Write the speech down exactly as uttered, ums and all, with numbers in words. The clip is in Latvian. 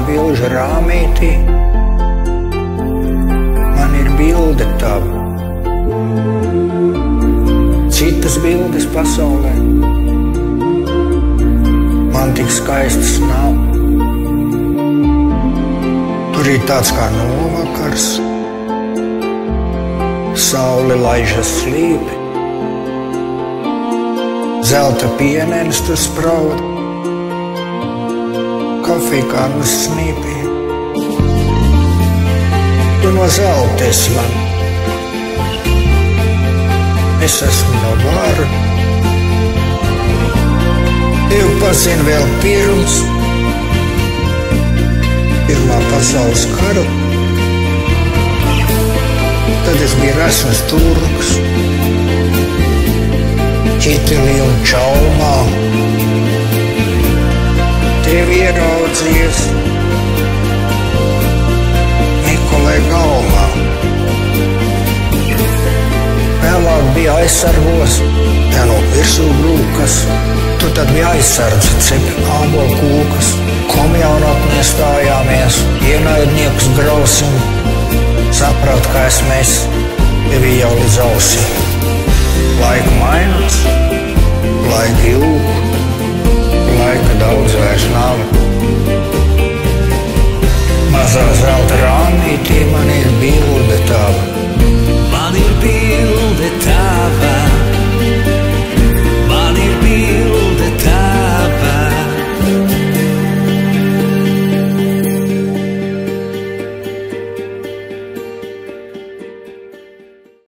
bilžu rāmītī man ir bilde tava. Citas bildes pasaulē man tik skaistas nav. Tur ir tāds kā novakars, saule laižas slīpi, zelta pienenes tu spraud, kafija kā no snīpiem. Tu no zelta esi man, es esmu no vara. Tev pazinu vēl pirms Pirmā pasaules kara. Tad es biju resns turks, ķitilī un čaumā. Tevi ieraudzījies Nikolai galmā. Vēlāk bija aizsargos, te no virsū brūkas. Tu tad bija aizsardze, cepi ābolu kūkas. Komjaunāk mēs stājāmies, ienaidniekus grausim. Saprāt, kā es mēs tevi jau līdz ausim. Laika mainās, laika ilgu, laika daudz vairs nav. Mazā zelta rāmītī man ir bilde tava.